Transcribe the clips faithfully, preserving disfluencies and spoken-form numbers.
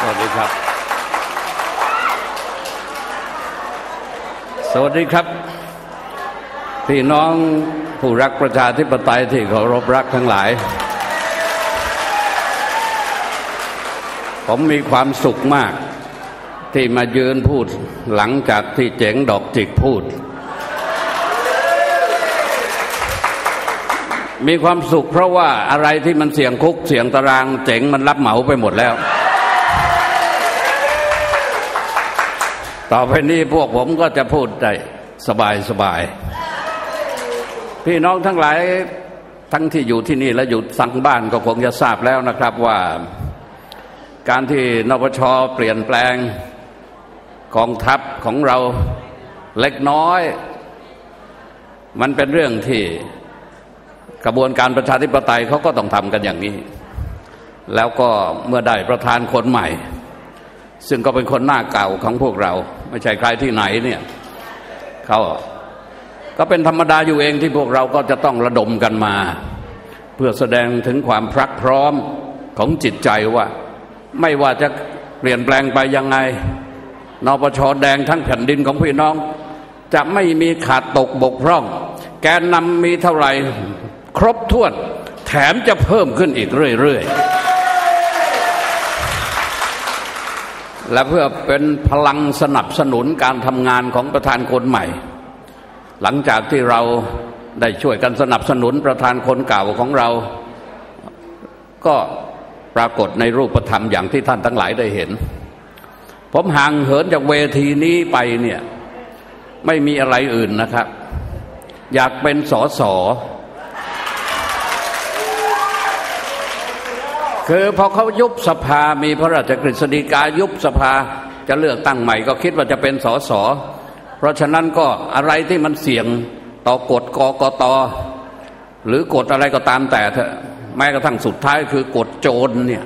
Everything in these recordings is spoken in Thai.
วัสดีครับสวัสดีครับพี่น้องผู้รักประชาธิปไตยที่เคารพรักทั้งหลายผมมีความสุขมากที่มายืนพูดหลังจากที่เจ๋งดอกจิกพูดมีความสุขเพราะว่าอะไรที่มันเสี่ยงคุกเสี่ยงตารางเจ๋งมันรับเหมาไปหมดแล้วต่อไปนี้พวกผมก็จะพูดได้สบายสบายพี่น้องทั้งหลายทั้งที่อยู่ที่นี่และอยู่ทางบ้านก็คงจะทราบแล้วนะครับว่าการที่นปช.เปลี่ยนแปลงกองทัพของเราเล็กน้อยมันเป็นเรื่องที่กระบวนการประชาธิปไตยเขาก็ต้องทำกันอย่างนี้แล้วก็เมื่อได้ประธานคนใหม่ซึ่งก็เป็นคนหน้าเก่าของพวกเราไม่ใช่ใครที่ไหนเนี่ยเขาก็เป็นธรรมดาอยู่เองที่พวกเราก็จะต้องระดมกันมาเพื่อแสดงถึงความพรักพร้อมของจิตใจว่าไม่ว่าจะเปลี่ยนแปลงไปยังไงนปช.แดงทั้งแผ่นดินของพี่น้องจะไม่มีขาดตกบกพร่องแกนนำมีเท่าไหร่ครบถ้วนแถมจะเพิ่มขึ้นอีกเรื่อยๆและเพื่อเป็นพลังสนับสนุนการทำงานของประธานคนใหม่หลังจากที่เราได้ช่วยกันสนับสนุนประธานคนเก่าของเราก็ปรากฏในรูปธรรมอย่างที่ท่านทั้งหลายได้เห็นผมห่างเหินจากเวทีนี้ไปเนี่ยไม่มีอะไรอื่นนะครับอยากเป็นสสคือพอเขายุบสภามีพระราชกฤษฎีกายุบสภาจะเลือกตั้งใหม่ก็คิดว่าจะเป็นสสเพราะฉะนั้นก็อะไรที่มันเสี่ยงต่อกฎกกต.หรือกฎอะไรก็ตามแต่เถอะแม้กระทั่งสุดท้ายคือกฎโจรเนี่ย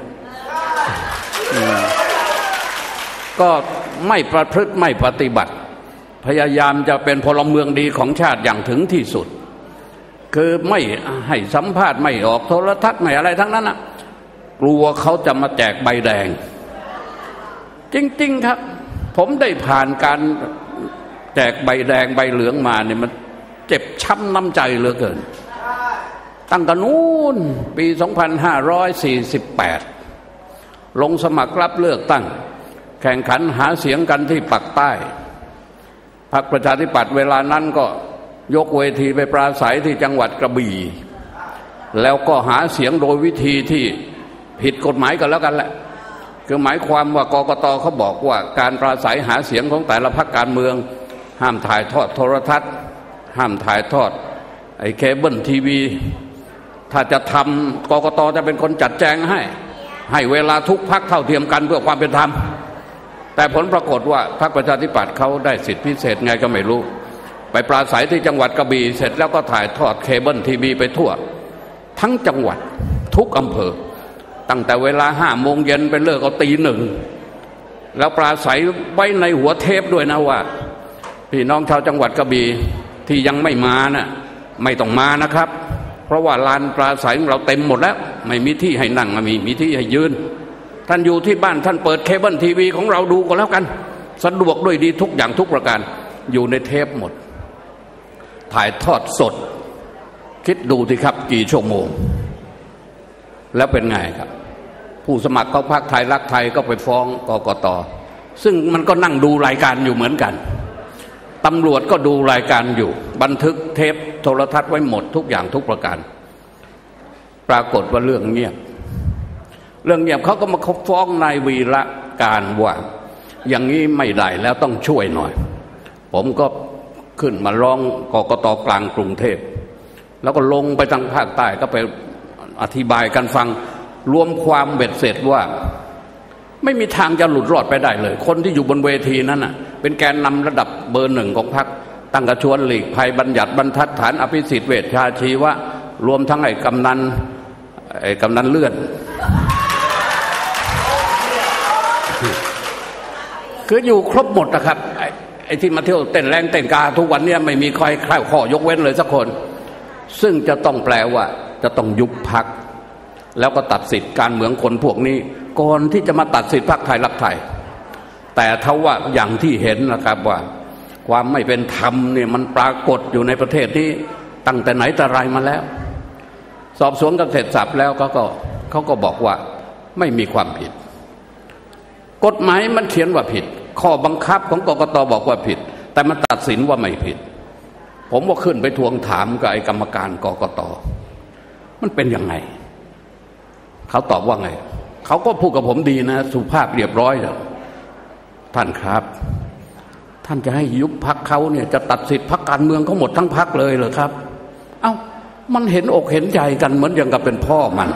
ก็ไม่ประพฤติไม่ปฏิบัติพยายามจะเป็นพลเมืองดีของชาติอย่างถึงที่สุดคือไม่ให้สัมภาษณ์ไม่ออกโทรทัศน์ไม่อะไรทั้งนั้นนะกลัวเขาจะมาแจกใบแดงจริงๆครับผมได้ผ่านการแจกใบแดงใบเหลืองมาเนี่ยมันเจ็บช้ำน้ำใจเหลือเกินตั้งแต่นู้นปีสองพันห้าร้อยสี่สิบแปดลงสมัครรับเลือกตั้งแข่งขันหาเสียงกันที่ปักใต้พรรคประชาธิปัตย์เวลานั้นก็ยกเวทีไปปราศัยที่จังหวัดกระบี่แล้วก็หาเสียงโดยวิธีที่ผิดกฎหมายกันแล้วกันแหละคือหมายความว่ากกต.เขาบอกว่าการปราศัยหาเสียงของแต่ละพรรคการเมืองห้ามถ่ายทอดโทรทัศน์ห้ามถ่ายทอดไอ้เคเบิลทีวีถ้าจะทำกกต.จะเป็นคนจัดแจงให้ให้เวลาทุกพรรคเท่าเทียมกันเพื่อความเป็นธรรมแต่ผลปรากฏว่าพรรคประชาธิปัตย์เขาได้สิทธิพิเศษไงก็ไม่รู้ไปปราศัยที่จังหวัดกระบี่เสร็จแล้วก็ถ่ายทอดเคเบิลทีวีไปทั่วทั้งจังหวัดทุกอำเภอตั้งแต่เวลาห้าโมงเย็นไปเลิกเอาตีหนึ่งแล้วปราศัยไว้ในหัวเทปด้วยนะว่าพี่น้องชาวจังหวัดกระบี่ที่ยังไม่มาน่ะไม่ต้องมานะครับเพราะว่าลานปราศัยของเราเต็มหมดแล้วไม่มีที่ให้นั่งมีมีที่ให้ยืนท่านอยู่ที่บ้านท่านเปิดเคเบิลทีวีของเราดูก็แล้วกันสะดวกด้วยดีทุกอย่างทุกประการอยู่ในเทปหมดถ่ายทอดสดคิดดูสิครับกี่ชั่วโมงแล้วเป็นไงครับผู้สมัครของพรรคไทยรักไทยก็ไปฟ้องกกต.ซึ่งมันก็นั่งดูรายการอยู่เหมือนกันตำรวจก็ดูรายการอยู่บันทึกเทปโทรทัศน์ไว้หมดทุกอย่างทุกประการปรากฏว่าเรื่องเงียบเรื่องเงียบเขาก็มาฟ้องนายวีระการว่าอย่างนี้ไม่ได้แล้วต้องช่วยหน่อยผมก็ขึ้นมาร้องกกต.กลางกรุงเทพแล้วก็ลงไปทางภาคใต้ก็ไปอธิบายกันฟังรวมความเบ็ดเสร็จว่าไม่มีทางจะหลุดรอดไปได้เลยคนที่อยู่บนเวทีนั้นน่ะเป็นแกนนำระดับเบอร์หนึ่งของพรรคตั้งกระชวนหลีกภัยบัญญัติบรรทัดฐานอภิสิทธิ์เวชชาชีวะรวมทั้งไอ้กำนันไอ้กำนันเลื่อนคืออยู่ครบหมดนะครับไอ้ไอ้ที่มาเที่ยวเต้นแรงเต้นกาทุกวันเนี่ยไม่มีใครใครข้อยกเว้นเลยสักคนซึ่งจะต้องแปลว่าจะต้องยุบพรรคแล้วก็ตัดสิทธิ์การเมืองคนพวกนี้ก่อนที่จะมาตัดสิทธิพรรคไทยรักไทยแต่ถ้าว่าอย่างที่เห็นนะครับว่าความไม่เป็นธรรมเนี่ยมันปรากฏอยู่ในประเทศนี้ตั้งแต่ไหนแต่ไรมาแล้วสอบสวนกันเสร็จสับแล้วเขาก็เขาก็บอกว่าไม่มีความผิดกฎหมายมันเขียนว่าผิดข้อบังคับของกกต.บอกว่าผิดแต่มันตัดสินว่าไม่ผิดผมก็ขึ้นไปทวงถามกับไอ้กรรมการกกต.มันเป็นยังไงเขาตอบว่าไงเขาก็พูดกับผมดีนะสุภาพเรียบร้อยแล้วท่านครับท่านจะให้ยุบพรรคเขาเนี่ยจะตัดสิทธิ์พรรคการเมืองเขาหมดทั้งพรรคเลยเหรอครับเอ้ามันเห็นอกเห็นใจกันเหมือนอย่างกับเป็นพ่อมัน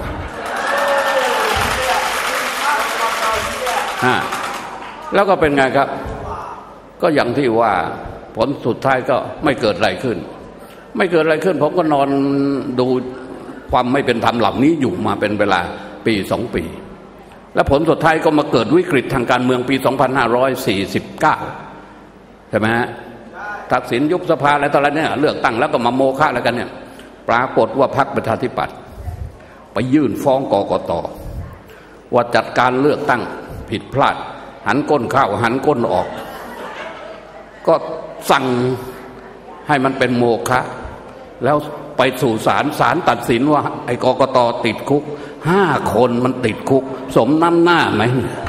ฮะแล้วก็เป็นไงครับก็อย่างที่ว่าผลสุดท้ายก็ไม่เกิดอะไรขึ้นไม่เกิดอะไรขึ้นผมก็นอนดูความไม่เป็นธรรมเหล่านี้อยู่มาเป็นเวลาปีสองปีและผลสุดท้ายก็มาเกิดวิกฤตทางการเมืองปีสองพันห้าร้อยสี่สิบเก้าใช่ไหมฮะทักษิณยุบสภาอะไรต่ออะไรเนี่ยเลือกตั้งแล้วก็มาโมฆะแล้วกันเนี่ยปรากฏว่าพรรคประชาธิปัตย์ไปยื่นฟ้องกกต.ว่าจัดการเลือกตั้งผิดพลาดหันก้นเข้าหันก้นออกก็สั่งให้มันเป็นโมฆะแล้วไปสู่ศาลศาลตัดสินว่าไอ้กกต.ติดคุกห้าคนมันติดคุกสมน้ำหน้าไหม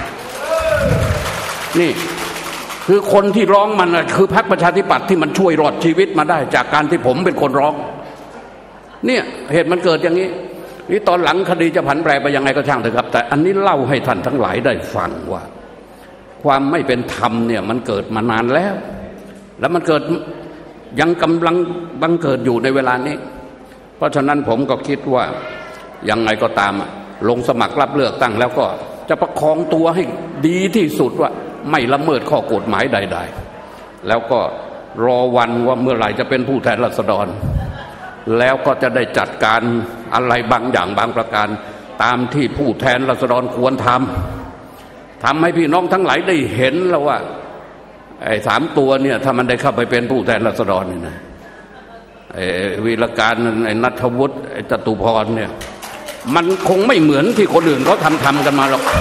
นี่คือคนที่ร้องมันคือพรรคประชาธิปัตย์ที่มันช่วยรอดชีวิตมาได้จากการที่ผมเป็นคนร้องเนี่ยเหตุมันเกิดอย่างนี้นี่ตอนหลังคดีจะผันแปรไปยังไงก็ช่างเถอะครับแต่อันนี้เล่าให้ท่านทั้งหลายได้ฟังว่าความไม่เป็นธรรมเนี่ยมันเกิดมานานแล้วแล้วมันเกิดยังกำลังบังเกิดอยู่ในเวลานี้เพราะฉะนั้นผมก็คิดว่ายังไงก็ตามลงสมัครรับเลือกตั้งแล้วก็จะประคองตัวให้ดีที่สุดว่าไม่ละเมิดข้อกฎหมายใดๆแล้วก็รอวันว่าเมื่อไหร่จะเป็นผู้แทนราษฎรแล้วก็จะได้จัดการอะไรบางอย่างบางประการตามที่ผู้แทนราษฎรควรทำทำให้พี่น้องทั้งหลายได้เห็นแล้วว่าไอ้สามตัวเนี่ยถ้ามันได้เข้าไปเป็นผู้แทนราษฎรนี่นะไอ้วีรการไอ้ณัฐวุฒิไอ้จตุพรเนี่ยมันคงไม่เหมือนที่คนอื่นเขาทำทำกันมาหรอก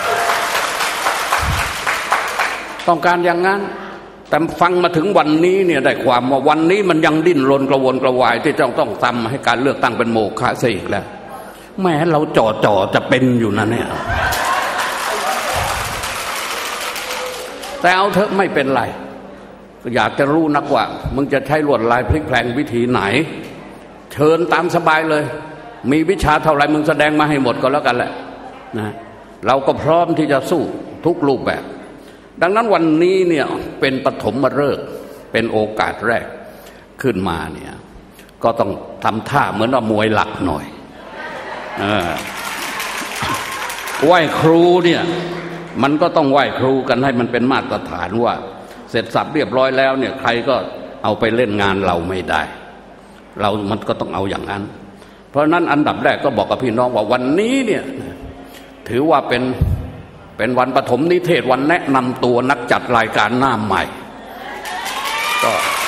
ต้องการอย่างนั้นแต่ฟังมาถึงวันนี้เนี่ยได้ความว่าวันนี้มันยังดิ้นรนกระวนกระวายที่ต้องต้องทำให้การเลือกตั้งเป็นโมฆะซะอีกแล้วแม้เราจ่อจ่อจะเป็นอยู่นะเนี่ยแต่เอาเถอะไม่เป็นไรอยากจะรู้นักว่ามึงจะใช้ลวดลายพลิกแพลงวิธีไหนเชิญตามสบายเลยมีวิชาเท่าไรมึงแสดงมาให้หมดก็แล้วกันแหละนะเราก็พร้อมที่จะสู้ทุกรูปแบบดังนั้นวันนี้เนี่ยเป็นปฐมฤกษ์เป็นโอกาสแรกขึ้นมาเนี่ยก็ต้องทำท่าเหมือนว่ามวยหลักหน่อยเออไหว้ครูเนี่ยมันก็ต้องไหว้ครูกันให้มันเป็นมาตรฐานว่าเสร็จสับเรียบร้อยแล้วเนี่ยใครก็เอาไปเล่นงานเราไม่ได้เรามันก็ต้องเอาอย่างนั้นเพราะนั้นอันดับแรกก็บอกกับพี่น้องว่าวันนี้เนี่ยถือว่าเป็นเป็นวันปฐมนิเทศวันแนะนำตัวนักจัดรายการหน้าใหม่ก็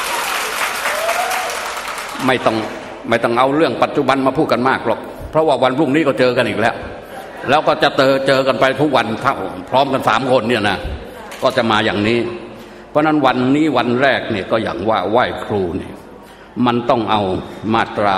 ไม่ต้องไม่ต้องเอาเรื่องปัจจุบันมาพูดกันมากหรอกเพราะว่าวันพรุ่งนี้ก็เจอกันอีกแล้วแล้วก็จะเจอเจอกันไปทุกวันพร้อมกันสามคนเนี่ยนะก็จะมาอย่างนี้เพราะนั้นวันนี้วันแรกเนี่ยก็อย่างว่าไหว้ครูเนี่ยมันต้องเอามาตรา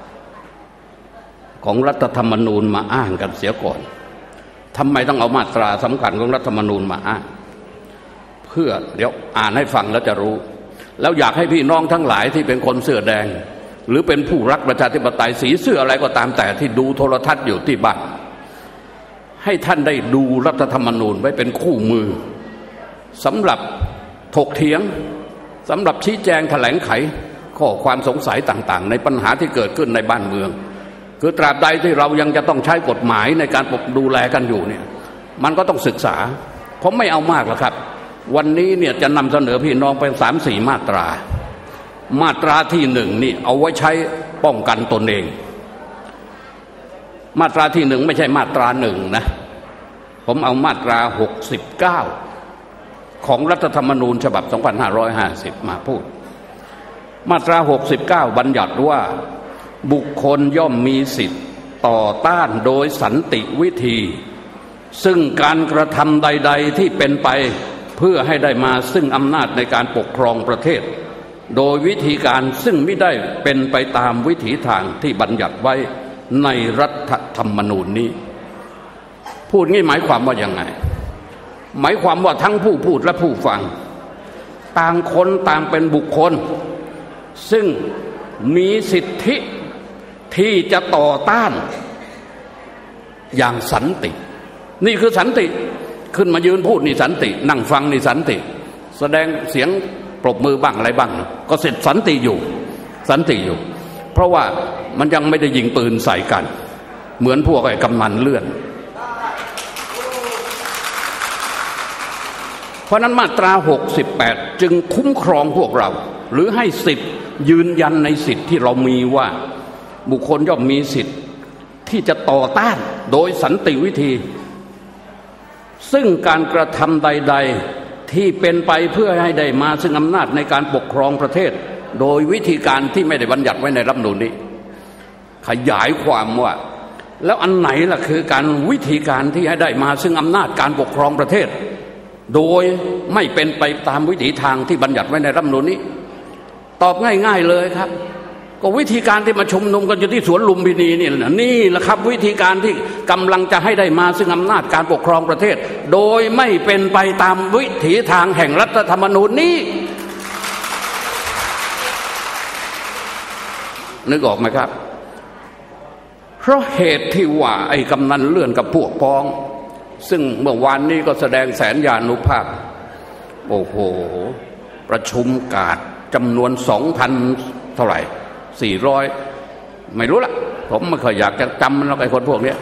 ของรัฐธรรมนูญมาอ้างกันเสียก่อนทำไมต้องเอามาตราสำคัญของรัฐธรรมนูญมาอ้างเพื่อเดี๋ยวอ่านให้ฟังแล้วจะรู้แล้วอยากให้พี่น้องทั้งหลายที่เป็นคนเสื้อแดงหรือเป็นผู้รักประชาธิปไตยสีเสื้ออะไรก็ตามแต่ที่ดูโทรทัศน์อยู่ที่บ้านให้ท่านได้ดูรัฐธรรมนูญไว้เป็นคู่มือสำหรับถกเถียงสำหรับชี้แจงแถลงไขข้อความสงสัยต่างๆในปัญหาที่เกิดขึ้นในบ้านเมืองคือตราบใดที่เรายังจะต้องใช้กฎหมายในการดูแลกันอยู่เนี่ยมันก็ต้องศึกษาผมไม่เอามากหรอกครับวันนี้เนี่ยจะนำเสนอพี่น้องเป็นสามสี่มาตรามาตราที่หนึ่งนี่เอาไว้ใช้ป้องกันตนเองมาตราที่หนึ่งไม่ใช่มาตราหนึ่งนะผมเอามาตราหกสิบเก้าของรัฐธรรมนูญฉบับสองพันห้าร้อยห้าสิบมาพูดมาตราหกสิบเก้าบัญญัติว่าบุคคลย่อมมีสิทธิ์ต่อต้านโดยสันติวิธีซึ่งการกระทำใดๆที่เป็นไปเพื่อให้ได้มาซึ่งอำนาจในการปกครองประเทศโดยวิธีการซึ่งไม่ได้เป็นไปตามวิถีทางที่บัญญัติไว้ในรัฐธรรมนูญนี้พูดงี้หมายความว่ายังไงหมายความว่าทั้งผู้พูดและผู้ฟังต่างคนต่างเป็นบุคคลซึ่งมีสิทธิที่จะต่อต้านอย่างสันตินี่คือสันติขึ้นมายืนพูดนี่สันตินั่งฟังนี่สันติแสดงเสียงปรบมือบ้างอะไรบ้างก็เสร็จสันติอยู่สันติอยู่เพราะว่ามันยังไม่ได้ยิงปืนใส่กันเหมือนพวกไอ้กำนันเลื่อนเพราะนั้นมาตราหกสิบแปดจึงคุ้มครองพวกเราหรือให้สิทธิ์ยืนยันในสิทธิ์ที่เรามีว่าบุคคลย่อมมีสิทธิ์ที่จะต่อต้านโดยสันติวิธีซึ่งการกระทำใดๆที่เป็นไปเพื่อให้ได้มาซึ่งอำนาจในการปกครองประเทศโดยวิธีการที่ไม่ได้บัญญัติไว้ในรัฐธรรมนูญนี้ขยายความว่าแล้วอันไหนล่ะคือการวิธีการที่ให้ได้มาซึ่งอำนาจการปกครองประเทศโดยไม่เป็นไปตามวิถีทางที่บัญญัติไว้ในรัฐธรรมนูญนี้ตอบง่ายๆเลยครับก็วิธีการที่มาชุมนุมกันอยู่ที่สวนลุมพินีนี่แหละนี่แหละครับวิธีการที่กำลังจะให้ได้มาซึ่งอำนาจการปกครองประเทศโดยไม่เป็นไปตามวิถีทางแห่งรัฐธรรมนูญนี้นึกออกไหมครับเพราะเหตุที่ว่าไอ้กำนันเลื่อนกับพวกพ้องซึ่งเมื่อวานนี้ก็แสดงแสนยานุภาพโอ้โหประชุมกาดจำนวน สองพัน เท่าไหร่สี่ร้อยไม่รู้ละผมไม่เคยอยากจะจำมันหรอกไอ้คนพวกนี้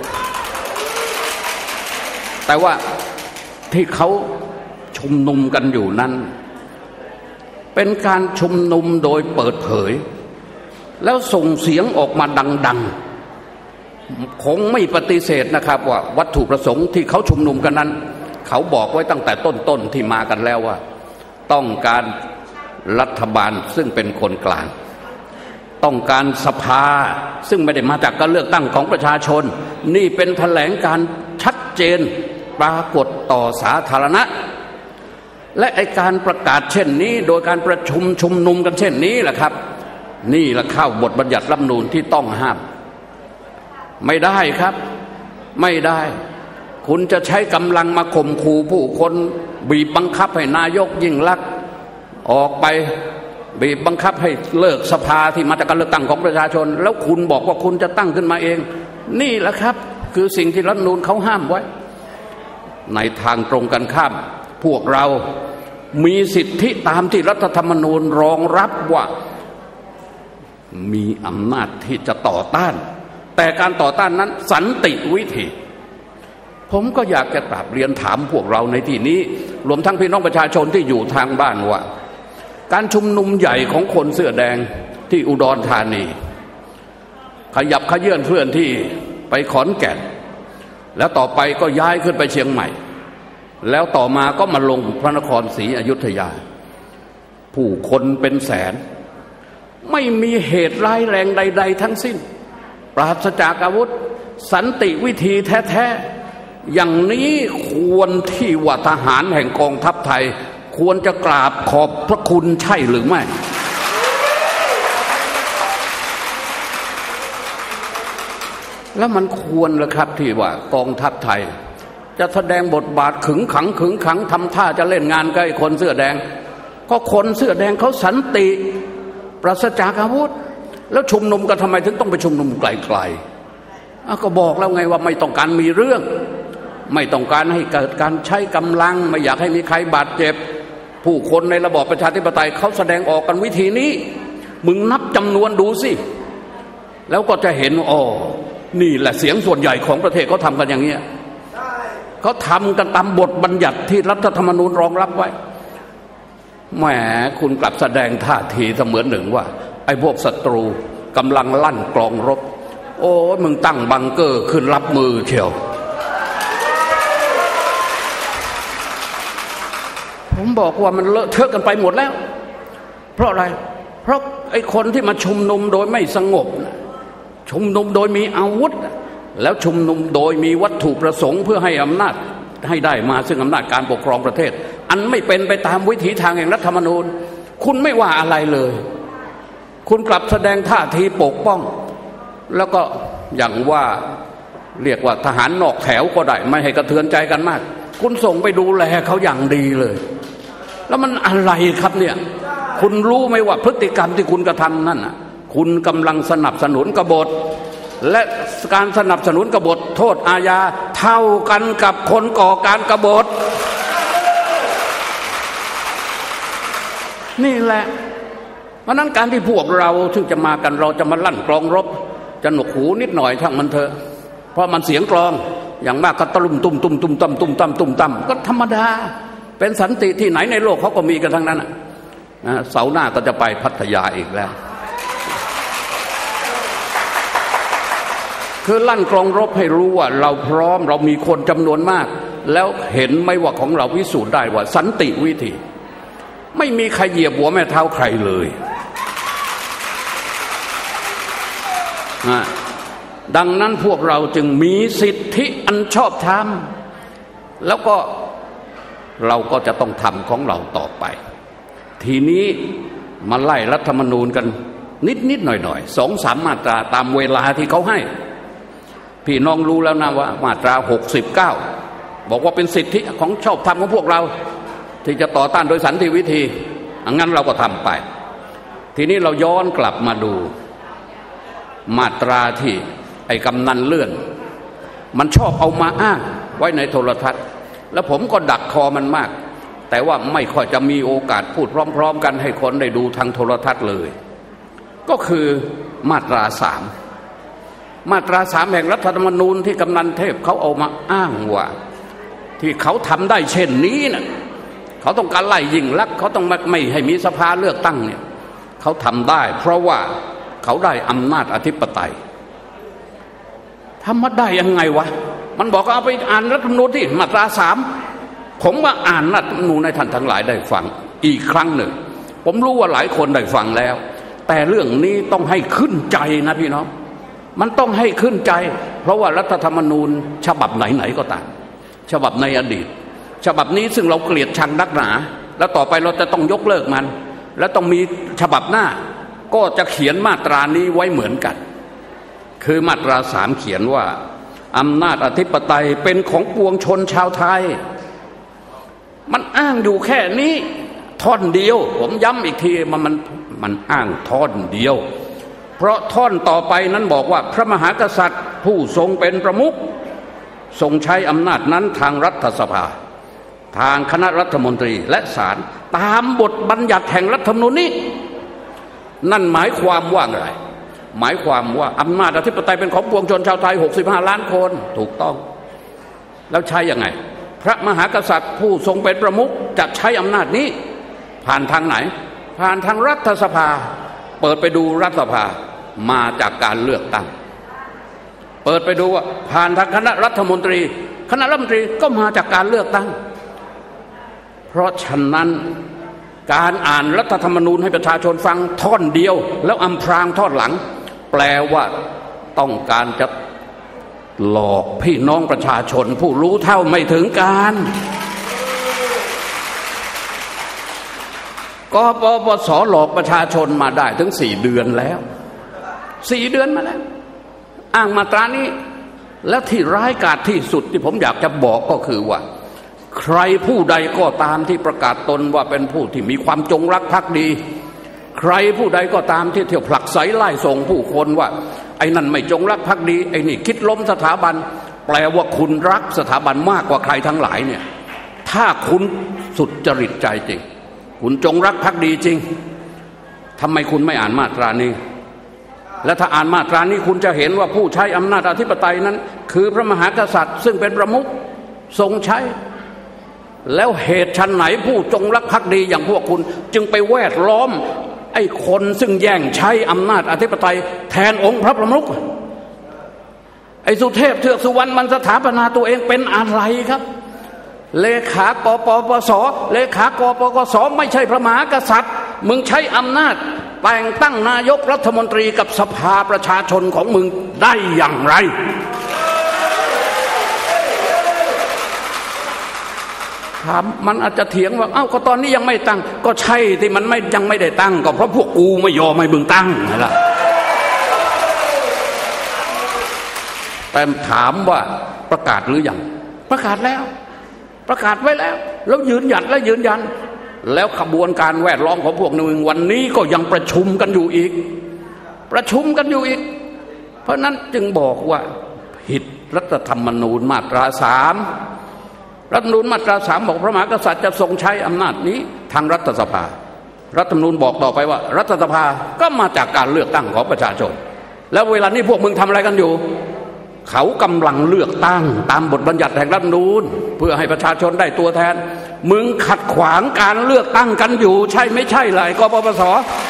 แต่ว่าที่เขาชุมนุมกันอยู่นั้นเป็นการชุมนุมโดยเปิดเผยแล้วส่งเสียงออกมาดังๆคงไม่ปฏิเสธนะครับว่าวัตถุประสงค์ที่เขาชุมนุมกันนั้นเขาบอกไว้ตั้งแต่ต้นๆที่มากันแล้วว่าต้องการรัฐบาลซึ่งเป็นคนกลางต้องการสภาซึ่งไม่ได้มาจากการเลือกตั้งของประชาชนนี่เป็นแถลงการชัดเจนปรากฏต่อสาธารณะและไอ้การประกาศเช่นนี้โดยการประชุมชุมนุมกันเช่นนี้แหละครับนี่แหละเข้าบทบัญญัติรัฐธรรมนูญที่ต้องห้ามไม่ได้ครับไม่ได้คุณจะใช้กำลังมาข่มขู่ผู้คนบีบบังคับให้นายกยิ่งลักษณ์ออกไปบีบบังคับให้เลิกสภาที่มาจากการเลือกตั้งของประชาชนแล้วคุณบอกว่าคุณจะตั้งขึ้นมาเองนี่แหละครับคือสิ่งที่รัฐธรรมนูญเขาห้ามไว้ในทางตรงกันข้ามพวกเรามีสิทธิตามที่รัฐธรรมนูญรองรับว่ามีอำนาจที่จะต่อต้านแต่การต่อต้านนั้นสันติวิธีผมก็อยากจะกราบเรียนถามพวกเราในที่นี้รวมทั้งพี่น้องประชาชนที่อยู่ทางบ้านว่าการชุมนุมใหญ่ของคนเสื้อแดงที่อุดรธานีขยับขยื่นเคลื่อนที่ไปขอนแก่นแล้วต่อไปก็ย้ายขึ้นไปเชียงใหม่แล้วต่อมาก็มาลงพระนครศรีอยุธยาผู้คนเป็นแสนไม่มีเหตุร้ายแรงใดๆทั้งสิ้นปราศจากอาวุธสันติวิธีแท้ๆอย่างนี้ควรที่ว่าทหารแห่งกองทัพไทยควรจะกราบขอบพระคุณใช่หรือไม่แล้วมันควรเหรอครับที่ว่ากองทัพไทยจะแสดงบทบาทขึงขังขึงขังทำท่าจะเล่นงานกับไอ้คนเสื้อแดงก็คนเสื้อแดงเขาสันติปราศจากอาวุธแล้วชุมนุมกันทำไมถึงต้องไปชุมนุมไกลๆก็บอกแล้วไงว่าไม่ต้องการมีเรื่องไม่ต้องการให้เกิดการใช้กำลังไม่อยากให้มีใครบาดเจ็บผู้คนในระบอบประชาธิปไตยเขาแสดงออกกันวิธีนี้มึงนับจำนวนดูสิแล้วก็จะเห็นอ๋อนี่แหละเสียงส่วนใหญ่ของประเทศเขาทำกันอย่างเงี้ยเขาทำกันตามบทบัญญัติที่รัฐธรรมนูญรองรับไว้แหมคุณกลับแสดงท่าทีเสมือนหนึ่งว่าไอ้พวกศัตรูกำลังลั่นกลองรบโอ้มึงตั้งบังเกอร์ขึ้นรับมือเชียวผมบอกว่ามันเลอะเทอะกันไปหมดแล้วเพราะอะไรเพราะไอ้คนที่มาชุมนุมโดยไม่สงบชุมนุมโดยมีอาวุธแล้วชุมนุมโดยมีวัตถุประสงค์เพื่อให้อำนาจให้ได้มาซึ่งอำนาจการปกครองประเทศอันไม่เป็นไปตามวิถีทางแห่งรัฐธรรมนูญคุณไม่ว่าอะไรเลยคุณกลับแสดงท่าทีปกป้องแล้วก็อย่างว่าเรียกว่าทหารนอกแถวก็ได้ไม่ให้กระเทือนใจกันมากคุณส่งไปดูแลเขาอย่างดีเลยแล้วมันอะไรครับเนี่ยคุณรู้ไหมว่าพฤติกรรมที่คุณกระทำนั่นน่ะคุณกำลังสนับสนุนกบฏและการสนับสนุนกบฏโทษอาญาเท่ากันกับคนก่อการกบฏนี่แหละเพราะนั้นการที่พวกเราซึ่งจะมากันเราจะมาลั่นกลองรบจะหนวกหูนิดหน่อยช่างมันเถอะเพราะมันเสียงกลองอย่างมากก็ตะลุ่มตุ้มตุ้มตุ้มตั้มตุ้มตั้มตุ้มตั้มก็ธรรมดาเป็นสันติที่ไหนในโลกเขาก็มีกันทั้งนั้นนะเสาร์หน้าก็จะไปพัทยาอีกแล้วคือลั่นกลองรบให้รู้ว่าเราพร้อมเรามีคนจำนวนมากแล้วเห็นไหมว่าของเราพิสูจน์ได้ว่าสันติวิธีไม่มีใครเหยียบหัวแม่เท้าใครเลยดังนั้นพวกเราจึงมีสิทธิอันชอบธรรมแล้วก็เราก็จะต้องทำของเราต่อไปทีนี้มาไล่รัฐธรรมนูญกันนิดนิดหน่อยหน่อยสองสามมาตราตามเวลาที่เขาให้พี่น้องรู้แล้วนะว่ามาตราหกสิบเก้าบอกว่าเป็นสิทธิของชอบธรรมของพวกเราที่จะต่อต้านโดยสันติวิธีงั้นเราก็ทำไปทีนี้เราย้อนกลับมาดูมาตราที่ไอ้กำนันเลื่อนมันชอบเอามาอ้างไว้ในโทรทัศน์แล้วผมก็ดักคอมันมากแต่ว่าไม่ค่อยจะมีโอกาสพูดพร้อมๆกันให้คนได้ดูทางโทรทัศน์เลยก็คือมาตราสามมาตราสามแห่งรัฐธรรมนูญที่กำนันเทพเขาเอามาอ้างว่าที่เขาทำได้เช่นนี้นะเขาต้องการไล่ยิ่งลักษณ์เขาต้องไม่ให้มีสภาเลือกตั้งเนี่ยเขาทำได้เพราะว่าเขาได้อำนาจอธิปไตยทำมาได้ยังไงวะมันบอกเอาไปอ่านรัฐธรรมนูญที่มาตราสามผมว่าอ่านรัฐธรรมนูญในท่านทั้งหลายได้ฟังอีกครั้งหนึ่งผมรู้ว่าหลายคนได้ฟังแล้วแต่เรื่องนี้ต้องให้ขึ้นใจนะพี่น้องมันต้องให้ขึ้นใจเพราะว่ารัฐธรรมนูญฉบับไหนๆก็ตามฉบับในอดีตฉบับนี้ซึ่งเราเกลียดชังนักหนาแล้วต่อไปเราจะต้องยกเลิกมันและต้องมีฉบับหน้าก็จะเขียนมาตรานี้ไว้เหมือนกันคือมาตราสามเขียนว่าอำนาจอธิปไตยเป็นของปวงชนชาวไทยมันอ้างอยู่แค่นี้ท่อนเดียวผมย้ำอีกทีมันมันมันอ้างท่อนเดียวเพราะท่อนต่อไปนั้นบอกว่าพระมหากษัตริย์ผู้ทรงเป็นประมุขทรงใช้อำนาจนั้นทางรัฐสภาทางคณะรัฐมนตรีและศาลตามบทบัญญัติแห่งรัฐธรรมนูญนี้นั่นหมายความว่าอะไรหมายความว่าอำนาจอธิปไตยเป็นของปวงชนชาวไทยหกสิบห้าล้านคนถูกต้องแล้วใช้ยังไงพระมหากษัตริย์ผู้ทรงเป็นประมุขจะใช้อำนาจนี้ผ่านทางไหนผ่านทางรัฐสภาเปิดไปดูรัฐสภามาจากการเลือกตั้งเปิดไปดูว่าผ่านทางคณะรัฐมนตรีคณะรัฐมนตรีก็มาจากการเลือกตั้งเพราะฉะนั้นการอ่านรัฐธรรมนูญให้ประชาชนฟังท่อนเดียวแล้วอำพรางท่อนหลังแปลว่าต้องการจะหลอกพี่น้องประชาชนผู้รู้เท่าไม่ถึงการกปปสหลอกประชาชนมาได้ถึงสี่เดือนแล้วสี่เดือนมาแล้วอ้างมาตรานี้แล้วที่ร้ายกาจที่สุดที่ผมอยากจะบอกก็คือว่าใครผู้ใดก็ตามที่ประกาศตนว่าเป็นผู้ที่มีความจงรักภักดีใครผู้ใดก็ตามที่เที่ยวผลักไสไล่ส่งผู้คนว่าไอ้นั่นไม่จงรักภักดีไอ้นี่คิดล้มสถาบันแปลว่าคุณรักสถาบันมากกว่าใครทั้งหลายเนี่ยถ้าคุณสุดจริตใจจริงคุณจงรักภักดีจริงทำไมคุณไม่อ่านมาตรานี้และถ้าอ่านมาตรานี้คุณจะเห็นว่าผู้ใช้อำนาจอธิปไตยนั้นคือพระมหากษัตริย์ซึ่งเป็นประมุขทรงใช้แล้วเหตุชั้นไหนผู้จงรักภักดีอย่างพวกคุณจึงไปแวดล้อมไอ้คนซึ่งแย่งใช้อำนาจอธิปไตยแทนองค์พระประมุขไอ้สุเทพเทือกสุวรรณมันสถาปนาตัวเองเป็นอะไรครับเลขากปปสเลขากปปสไม่ใช่พระมหากษัตริย์มึงใช้อำนาจแต่งตั้งนายกรัฐมนตรีกับสภาประชาชนของมึงได้อย่างไรถามมันอาจจะเถียงว่าเอ้าก็ตอนนี้ยังไม่ตั้งก็ใช่ที่มันไม่ยังไม่ได้ตั้งก็เพราะพวกกูไม่ยอมให้มึงตั้งนั่นแหละแต่ถามว่าประกาศหรือยังประกาศแล้วประกาศไว้แล้วแล้วยืนหยัดและยืนยันแล้วขบวนการแวดล้อมของพวกนึงวันนี้ก็ยังประชุมกันอยู่อีกประชุมกันอยู่อีกเพราะนั้นจึงบอกว่าผิดรัฐธรรมนูญมาตราสามรัฐธรรมนูญมาตราสามบอกพระมหากษัตริย์จะทรงใช้อำนาจนี้ทางรัฐสภารัฐธรรมนูญบอกต่อไปว่ารัฐสภาก็มาจากการเลือกตั้งของประชาชนแล้วเวลานี้พวกมึงทำอะไรกันอยู่เขากำลังเลือกตั้งตามบทบัญญัติแห่งรัฐธรรมนูญเพื่อให้ประชาชนได้ตัวแทนมึงขัดขวางการเลือกตั้งกันอยู่ใช่ไม่ใช่เลยกปปส.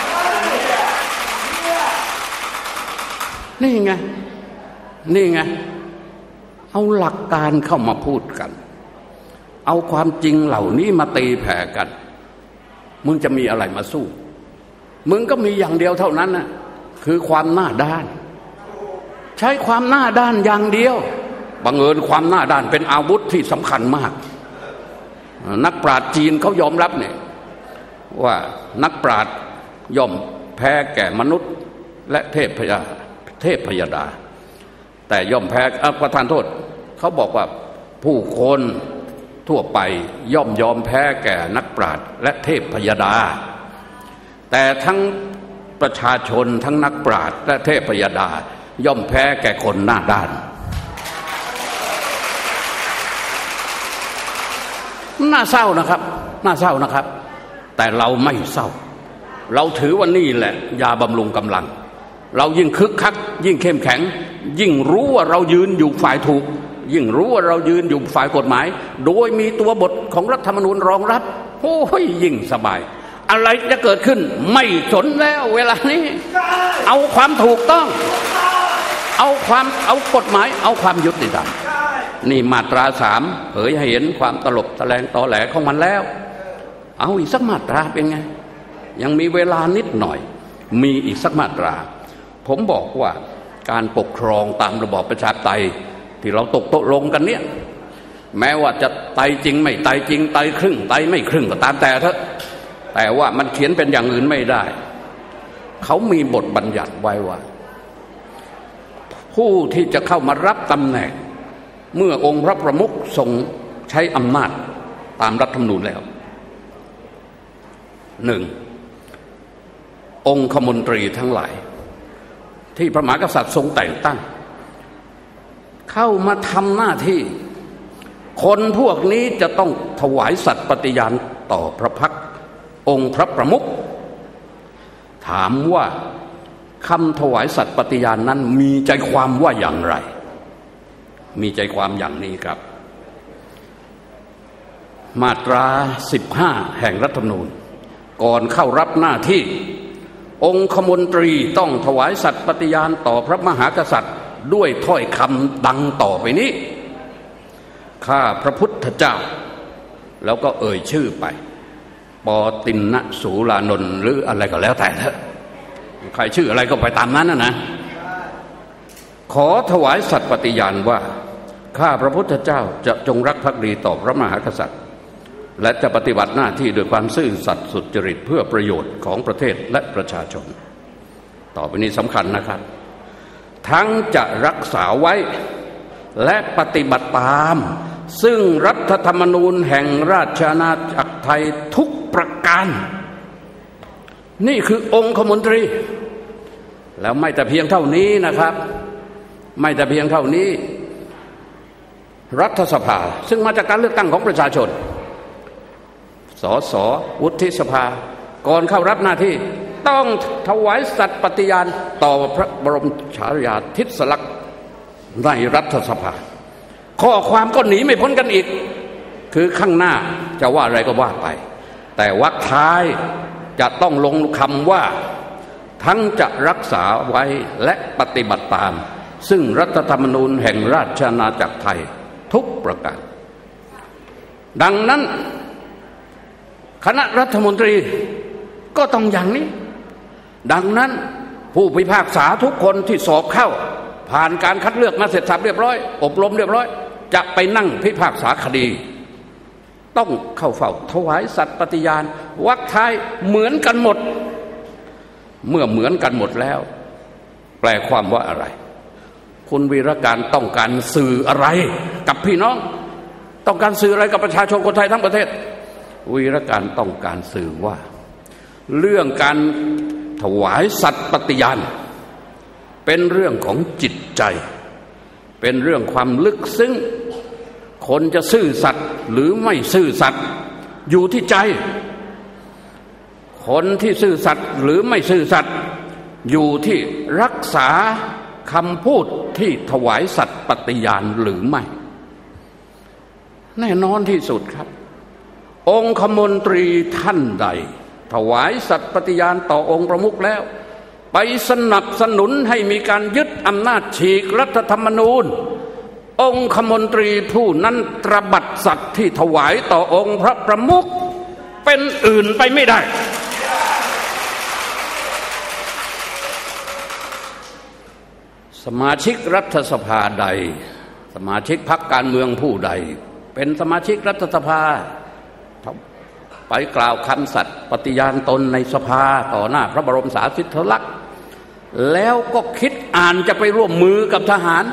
นี่ไงนี่ไงเอาหลักการเข้ามาพูดกันเอาความจริงเหล่านี้มาตีแผ่กันมึงจะมีอะไรมาสู้มึงก็มีอย่างเดียวเท่านั้นนะคือความหน้าด้านใช้ความหน้าด้านอย่างเดียวบังเอิญความหน้าด้านเป็นอาวุธที่สำคัญมากนักปราชญ์จีนเขายอมรับเนี่ยว่านักปราชญ์ย่อมแพ้แก่มนุษย์และเทพพยาเทพพยดาแต่ย่อมแพ้ประทานโทษเขาบอกว่าผู้คนทั่วไปย่อมยอมแพ้แก่นักปราชญ์และเทพพยดาแต่ทั้งประชาชนทั้งนักปราชญ์และเทพพยดาย่อมแพ้แก่คนหน้าด้านน่าเศร้านะครับน่าเศร้านะครับแต่เราไม่เศร้าเราถือว่านี่แหละยาบำรุงกำลังเรายิ่งคึกคักยิ่งเข้มแข็งยิ่งรู้ว่าเรายืนอยู่ฝ่ายถูกยิ่งรู้ว่าเรายืนอยู่ฝ่ายกฎหมายโดยมีตัวบทของรัฐธรรมนูญรองรับโอ้ยยิ่งสบายอะไรจะเกิดขึ้นไม่สนแล้วเวลานี้เอาความถูกต้องเอาความเอากฎหมายเอาความยุติธรรมนี่มาตราสามเผยให้เห็นความตลบตะแลงตอแหลของมันแล้วเอาอีกสักมาตราเป็นไงยังมีเวลานิดหน่อยมีอีกสักมาตราผมบอกว่าการปกครองตามระบอบประชาธิปไตยที่เราตกตกลงกันเนี่ยแม้ว่าจะไตจริงไม่ไตจริงไตครึ่งไตไม่ครึ่งก็ตามแต่เถอะแต่ว่ามันเขียนเป็นอย่างอื่นไม่ได้เขามีบทบัญญัติไว้ว่าผู้ที่จะเข้ามารับตำแหน่งเมื่อองค์พระประมุขทรงใช้อำนาจตามรัฐธรรมนูญแล้วหนึ่งองคมนตรีทั้งหลายที่พระมหากษัตริย์ทรงแต่งตั้งเข้ามาทำหน้าที่คนพวกนี้จะต้องถวายสัตย์ปฏิญาณต่อพระพักตร์องค์พระประมุขถามว่าคำถวายสัตย์ปฏิญาณนั้นมีใจความว่าอย่างไรมีใจความอย่างนี้ครับมาตราสิบห้าแห่งรัฐธรรมนูญก่อนเข้ารับหน้าที่องคมนตรีต้องถวายสัตย์ปฏิญาณต่อพระมหากษัตริย์ด้วยถ้อยคำดังต่อไปนี้ข้าพระพุทธเจ้าแล้วก็เอ่ยชื่อไปปตินนะสูรานนท์หรืออะไรก็แล้วแต่เถอะใครชื่ออะไรก็ไปตามนั้นนะนะขอถวายสัตย์ปฏิญาณว่าข้าพระพุทธเจ้าจะจงรักภักดีต่อพระมหากษัตริย์และจะปฏิบัติหน้าที่ด้วยความซื่อสัตย์สุจริตเพื่อประโยชน์ของประเทศและประชาชนต่อไปนี้สำคัญนะครับทั้งจะรักษาไว้และปฏิบัติตามซึ่งรัฐธรรมนูญแห่งราชอาณาจักรไทยทุกประการนี่คือองคมนตรีแล้วไม่แต่เพียงเท่านี้นะครับไม่แต่เพียงเท่านี้รัฐสภาซึ่งมาจากการเลือกตั้งของประชาชนสสวุฒิสภาก่อนเข้ารับหน้าที่ต้องถวายสัตย์ปฏิญาณต่อพระบรมฉายาทิศลักษณ์ในรัฐสภาข้อความก็หนีไม่พ้นกันอีกคือข้างหน้าจะว่าอะไรก็ว่าไปแต่วรรคท้ายจะต้องลงคำว่าทั้งจะรักษาไว้และปฏิบัติตามซึ่งรัฐธรรมนูญแห่งราชอาณาจักรไทยทุกประการดังนั้นคณะรัฐมนตรีก็ต้องอย่างนี้ดังนั้นผู้พิพากษาทุกคนที่สอบเข้าผ่านการคัดเลือกมาเสร็จสับเรียบร้อยอบรมเรียบร้อยจะไปนั่งพิพากษาคดีต้องเข้าเฝ้าถวายสัตย์ปฏิญาณวรรคท้ายเหมือนกันหมดเมื่อเหมือนกันหมดแล้วแปลความว่าอะไรคุณวีรการต้องการสื่ออะไรกับพี่น้องต้องการสื่ออะไรกับประชาชนคนไทยทั้งประเทศวีรการต้องการสื่อว่าเรื่องการถวายสัตย์ปฏิญาณเป็นเรื่องของจิตใจเป็นเรื่องความลึกซึ้งคนจะซื่อสัตย์หรือไม่ซื่อสัตย์อยู่ที่ใจคนที่ซื่อสัตย์หรือไม่ซื่อสัตย์อยู่ที่รักษาคำพูดที่ถวายสัตย์ปฏิญาณหรือไม่แน่นอนที่สุดครับองคมนตรีท่านใดถวายสัตย์ปฏิญาณต่อองค์ประมุขแล้วไปสนับสนุนให้มีการยึดอำนาจฉีกรัฐธรรมนูญองคมนตรีผู้นั้นตระบัดสัตย์ที่ถวายต่อองค์พระประมุขเป็นอื่นไปไม่ได้สมาชิกรัฐสภาใดสมาชิกพรรคการเมืองผู้ใดเป็นสมาชิกรัฐสภาไปกล่าวคำสัตย์ปฏิญาณตนในสภาต่อหน้าพระบรมสารีริกธาตุแล้วก็คิดอ่านจะไปร่วมมือกับทหาร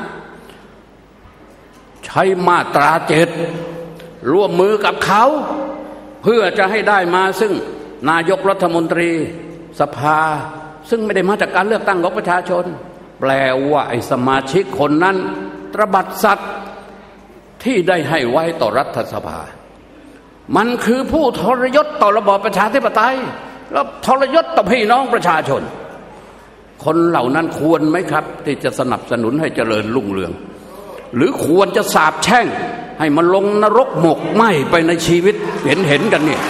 ใช้มาตราเจ็ดร่วมมือกับเขาเพื่อจะให้ได้มาซึ่งนายกรัฐมนตรีสภาซึ่งไม่ได้มาจากการเลือกตั้งของประชาชนแปลว่าไอ้สมาชิกคนนั้นตระบัดสัตย์ที่ได้ให้ไว้ต่อรัฐสภามันคือผู้ทรยศต่อระบอบประชาธิปไตยและทรยศต่อพี่น้องประชาชนคนเหล่านั้นควรไหมครับที่จะสนับสนุนให้เจริญรุ่งเรืองหรือควรจะสาปแช่งให้มันลงนรกหมกไหม้ไปในชีวิตเห็นเห็นกันเนี่ย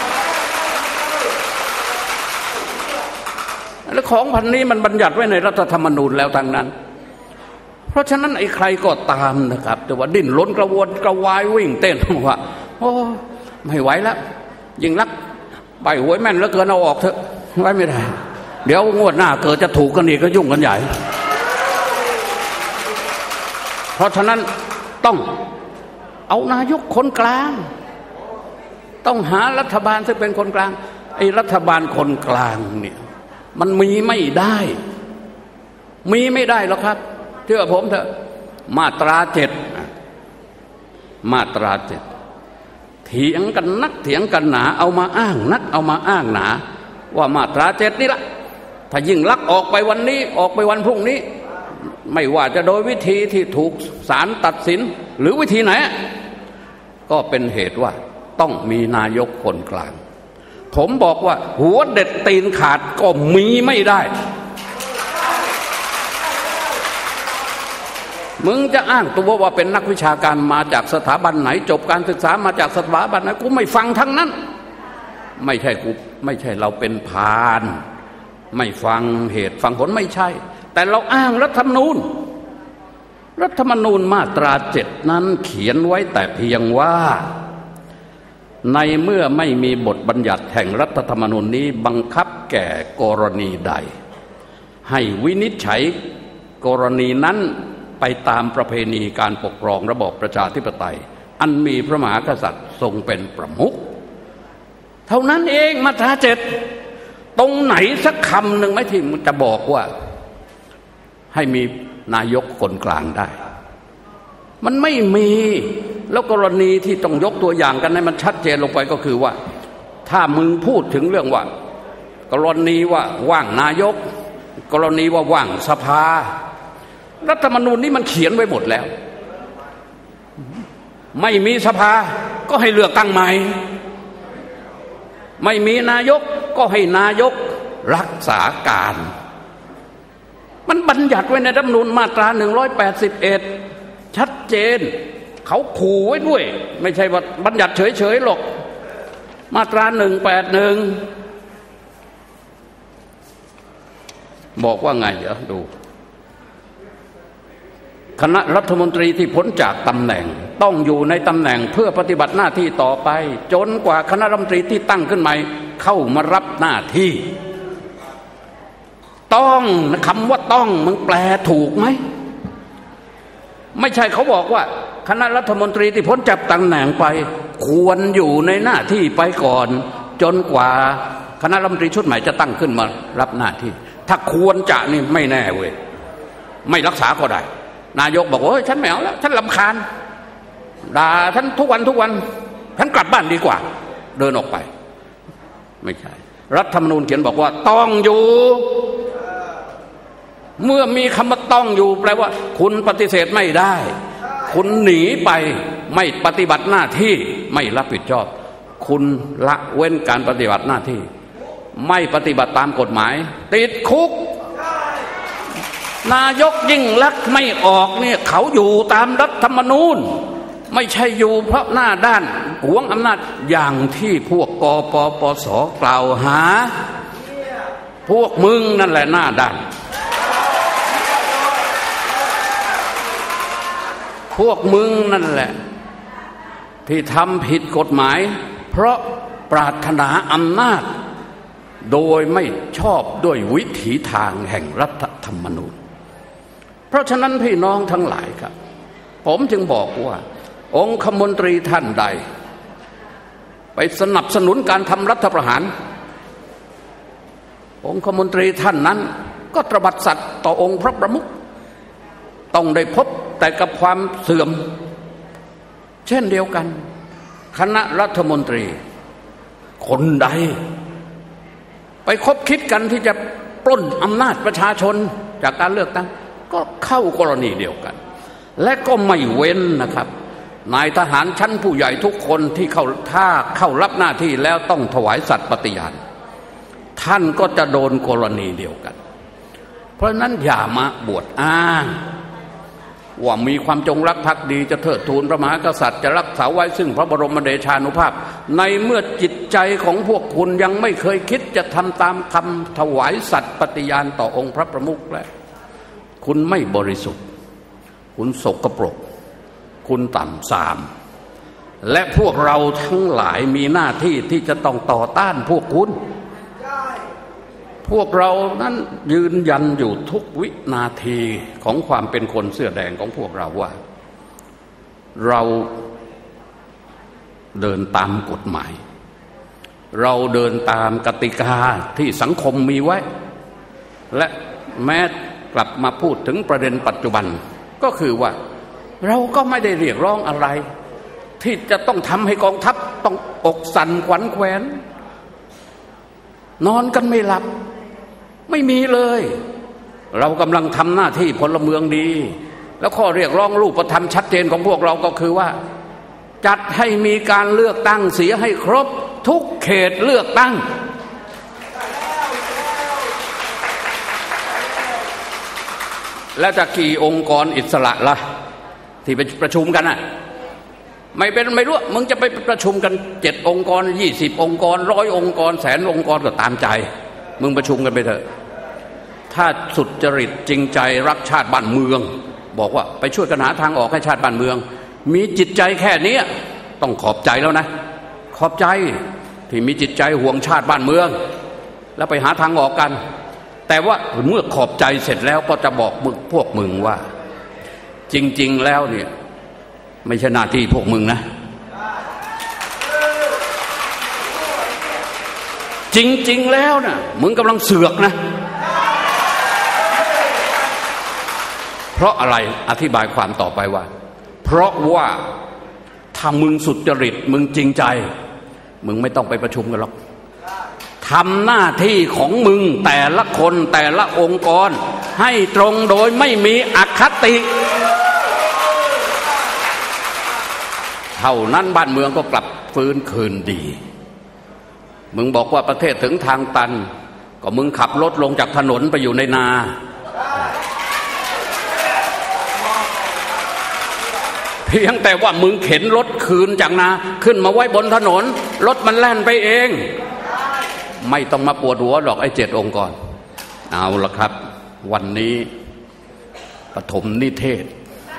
และของพันนี้มันบัญญัติไว้ในรัฐธรรมนูญแล้วทางนั้นเพราะฉะนั้นไอ้ใครก็ตามนะครับแต่ว่าดิ้นรนกระวนกระวายวิ่งเต้นว่าโอ้ไม่ไหวแล้วยิ่งรักใบหวยแม่นแล้วเกินเอาออกเถอะไว้ไม่ได้เดี๋ยวงวดหน้าเกิดจะถูกกันอีกก็ยุ่งกันใหญ่เพราะฉะนั้นต้องเอานายกคนกลางต้องหารัฐบาลซึ่งเป็นคนกลางไอ้รัฐบาลคนกลางเนี่ยมันมีไม่ได้มีไม่ได้หรอกครับเชื่อผมเถอะมาตราเจ็ดมาตราเจ็ดเถียงกันนักเถียงกันหนาเอามาอ้างนักเอามาอ้างหนาว่ามาตราเจ็ดนี่ละถ้ายิ่งลักออกไปวันนี้ออกไปวันพรุ่งนี้ไม่ว่าจะโดยวิธีที่ถูกศาลตัดสินหรือวิธีไหนก็เป็นเหตุว่าต้องมีนายกคนกลางผมบอกว่าหัวเด็ดตีนขาดก็มีไม่ได้มึงจะอ้างตัวว่าเป็นนักวิชาการมาจากสถาบันไหนจบการศึกษามาจากสถาบันไหนกูไม่ฟังทั้งนั้นไม่ใช่กูไม่ใช่เราเป็นพาลไม่ฟังเหตุฟังผลไม่ใช่แต่เราอ้างรัฐธรรมนูญรัฐธรรมนูญมาตราเจ็ดนั้นเขียนไว้แต่เพียงว่าในเมื่อไม่มีบทบัญญัติแห่งรัฐธรรมนูญนี้บังคับแก่กรณีใดให้วินิจฉัยกรณีนั้นไปตามประเพณีการปกครองระบอบประชาธิปไตยอันมีพระมหากษัตริย์ทรงเป็นประมุขเท่านั้นเองมาตราเจ็ดตรงไหนสักคำหนึ่งไหมที่มันจะบอกว่าให้มีนายกคนกลางได้มันไม่มีแล้วกรณีที่ต้องยกตัวอย่างกันให้มันชัดเจนลงไปก็คือว่าถ้ามึงพูดถึงเรื่องว่ากรณีว่าว่างนายกกรณีว่าว่างสภารัฐธรรมนูญนี้มันเขียนไว้หมดแล้วไม่มีสภาก็ให้เลือกตั้งใหม่ไม่มีนายกก็ให้นายกรักษาการมันบัญญัติไว้ในรัฐธรรมนูญมาตราหนึ่งร้อยแปดสิบเอ็ดชัดเจนเขาขู่ไว้ด้วยไม่ใช่ว่าบัญญัติเฉยๆหรอกมาตราหนึ่งแปดหนึ่งบอกว่าไงเดี๋ยวดูคณะรัฐมนตรีที่พ้นจากตำแหน่งต้องอยู่ในตำแหน่งเพื่อปฏิบัติหน้าที่ต่อไปจนกว่าคณะรัฐมนตรีที่ตั้งขึ้นใหม่เข้ามารับหน้าที่ต้องคำว่าต้องมึงแปลถูกไหมไม่ใช่เขาบอกว่าคณะรัฐมนตรีที่พ้นจากตำแหน่งไปควรอยู่ในหน้าที่ไปก่อนจนกว่าคณะรัฐมนตรีชุดใหม่จะตั้งขึ้นมารับหน้าที่ถ้าควรจะนี่ไม่แน่เว้ยไม่รักษาก็ได้นายกบอกว่าเฮ้ยฉันไม่เอาแล้วฉันรำคาญด่าฉันทุกวันทุกวันฉันกลับบ้านดีกว่าเดินออกไปไม่ใช่รัฐธรรมนูญเขียนบอกว่าต้องอยู่เมื่อมีคำว่าต้องอยู่แปลว่าคุณปฏิเสธไม่ได้คุณหนีไปไม่ปฏิบัติหน้าที่ไม่รับผิดชอบคุณละเว้นการปฏิบัติหน้าที่ไม่ปฏิบัติตามกฎหมายติดคุกนายกยิ่งลักษณ์ไม่ออกเนี่ยเขาอยู่ตามรัฐธรรมนูญไม่ใช่อยู่เพราะหน้าด้านหวงอำนาจอย่างที่พวกกปปสกล่าวหาพวกมึงนั่นแหละหน้าด้านพวกมึงนั่นแหละที่ทำผิดกฎหมายเพราะปรารถนาอำนาจโดยไม่ชอบด้วยวิถีทางแห่งรัฐธรรมนูญเพราะฉะนั้นพี่น้องทั้งหลายครับผมจึงบอกว่าองคมนตรีท่านใดไปสนับสนุนการทำรัฐประหารองคมนตรีท่านนั้นก็ตระบัดสัตย์ต่อองค์พระประมุขต้องได้พบแต่กับความเสื่อมเช่นเดียวกันคณะรัฐมนตรีคนใดไปคบคิดกันที่จะปล้นอำนาจประชาชนจากการเลือกตั้งก็เข้ากรณีเดียวกันและก็ไม่เว้นนะครับนายทหารชั้นผู้ใหญ่ทุกคนที่เข้าถ้าเข้ารับหน้าที่แล้วต้องถวายสัตย์ปฏิญาณท่านก็จะโดนกรณีเดียวกันเพราะนั้นอย่ามาบวชอ้างว่ามีความจงรักภักดีจะเทิดทูนพระมหากษัตริย์จะรักษาไว้ซึ่งพระบรมเดชานุภาพในเมื่อจิตใจของพวกคุณยังไม่เคยคิดจะทำตามคำถวายสัตย์ปฏิญาณต่อองค์พระประมุขแล้วคุณไม่บริสุทธิ์คุณสกปรกคุณต่ำทรามและพวกเราทั้งหลายมีหน้าที่ที่จะต้องต่อต้านพวกคุณพวกเรานั้นยืนยันอยู่ทุกวินาทีของความเป็นคนเสื้อแดงของพวกเราว่าเราเดินตามกฎหมายเราเดินตามกติกาที่สังคมมีไว้และแม้กลับมาพูดถึงประเด็นปัจจุบันก็คือว่าเราก็ไม่ได้เรียกร้องอะไรที่จะต้องทำให้กองทัพต้องอกสั่นขวัญแขวนนอนกันไม่หลับไม่มีเลยเรากำลังทำหน้าที่พลเมืองดีแล้วข้อเรียกร้องรูปธรรมชัดเจนของพวกเราก็คือว่าจัดให้มีการเลือกตั้งเสียให้ครบทุกเขตเลือกตั้งแล้วจะกี่องค์กรอิสระล่ะที่ไปประชุมกันน่ะไม่เป็นไม่รู้มึงจะไปประชุมกันเจ็ดองค์กรยี่สิบองค์กรร้อยองค์กรแสนองค์กรก็ตามใจมึงประชุมกันไปเถอะถ้าสุจริตจริงใจรักชาติบ้านเมืองบอกว่าไปช่วยกันหาทางออกให้ชาติบ้านเมืองมีจิตใจแค่นี้ต้องขอบใจแล้วนะขอบใจที่มีจิตใจห่วงชาติบ้านเมืองแล้วไปหาทางออกกันแต่ว่าเมื่อขอบใจเสร็จแล้วก็จะบอกมึงพวกมึงว่าจริงๆแล้วเนี่ยไม่ใช่หน้าที่พวกมึงนะจริงๆแล้วนะมึงกำลังเสือกนะเพราะอะไรอธิบายความต่อไปว่าเพราะว่าถ้ามึงสุจริตมึงจริงใจมึงไม่ต้องไปประชุมกันหรอกทำหน้าที่ของมึงแต่ละคนแต่ละองค์กรให้ตรงโดยไม่มีอคติเท่านั้นบ้านเมืองก็กลับฟื้นคืนดีมึงบอกว่าประเทศถึงทางตันก็มึงขับรถลงจากถนนไปอยู่ในนาเพียงแต่ว่ามึงเข็นรถคืนจากนาขึ้นมาไว้บนถนนรถมันแล่นไปเองไม่ต้องมาปวดหัวหรอกไอ้เจ็ดองค์กรเอาละครับวันนี้ปฐมนิเทศ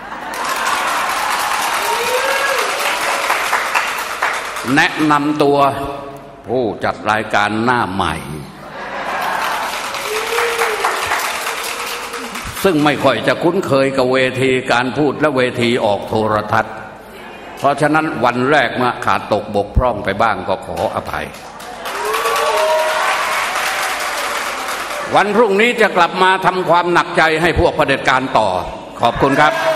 แนะนำตัวผู้จัดรายการหน้าใหม่ซึ่งไม่ค่อยจะคุ้นเคยกับเวทีการพูดและเวทีออกโทรทัศน์ราะฉะนั้นวันแรกมาขาดตกบกพร่องไปบ้างก็ขออภัยวันพรุ่งนี้จะกลับมาทำความหนักใจให้พวกเผด็จการต่อขอบคุณครับ